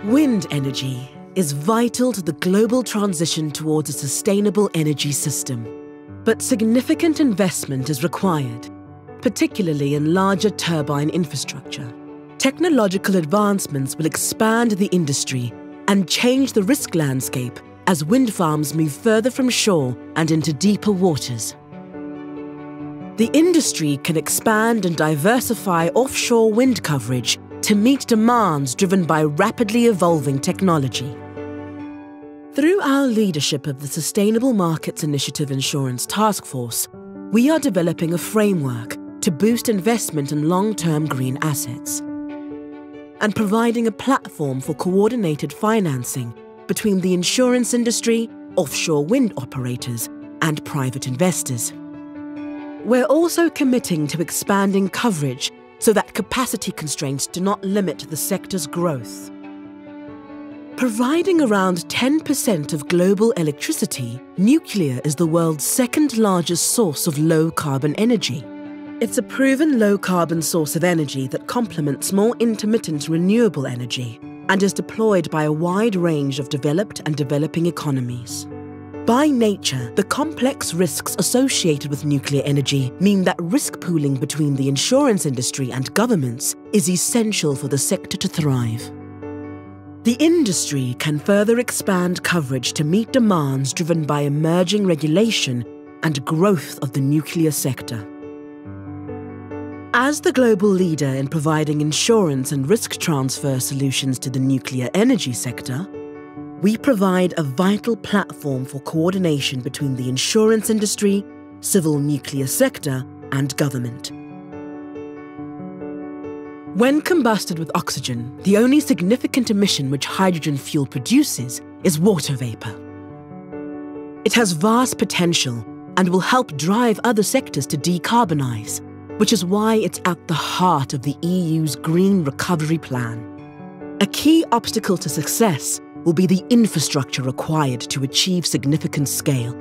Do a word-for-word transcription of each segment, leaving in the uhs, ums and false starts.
Wind energy is vital to the global transition towards a sustainable energy system. But significant investment is required, particularly in larger turbine infrastructure. Technological advancements will expand the industry and change the risk landscape as wind farms move further from shore and into deeper waters. The industry can expand and diversify offshore wind coverage to meet demands driven by rapidly evolving technology. Through our leadership of the Sustainable Markets Initiative Insurance Task Force, we are developing a framework to boost investment in long-term green assets and providing a platform for coordinated financing between the insurance industry, offshore wind operators, and private investors. We're also committing to expanding coverage so that capacity constraints do not limit the sector's growth. Providing around ten percent of global electricity, nuclear is the world's second largest source of low-carbon energy. It's a proven low-carbon source of energy that complements more intermittent renewable energy and is deployed by a wide range of developed and developing economies. By nature, the complex risks associated with nuclear energy mean that risk pooling between the insurance industry and governments is essential for the sector to thrive. The industry can further expand coverage to meet demands driven by emerging regulation and growth of the nuclear sector. As the global leader in providing insurance and risk transfer solutions to the nuclear energy sector, we provide a vital platform for coordination between the insurance industry, civil nuclear sector, and government. When combusted with oxygen, the only significant emission which hydrogen fuel produces is water vapor. It has vast potential and will help drive other sectors to decarbonize, which is why it's at the heart of the E U's Green Recovery Plan. A key obstacle to success will be the infrastructure required to achieve significant scale.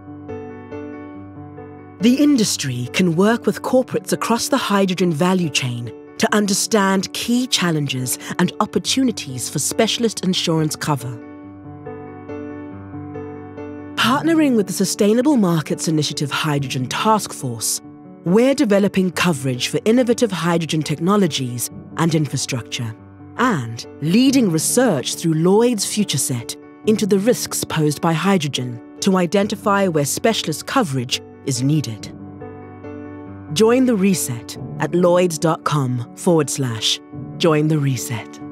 The industry can work with corporates across the hydrogen value chain to understand key challenges and opportunities for specialist insurance cover. Partnering with the Sustainable Markets Initiative Hydrogen Task Force, we're developing coverage for innovative hydrogen technologies and infrastructure, and leading research through Lloyd's FutureSet into the risks posed by hydrogen to identify where specialist coverage is needed. Join the reset at lloyds dot com forward slash join the reset.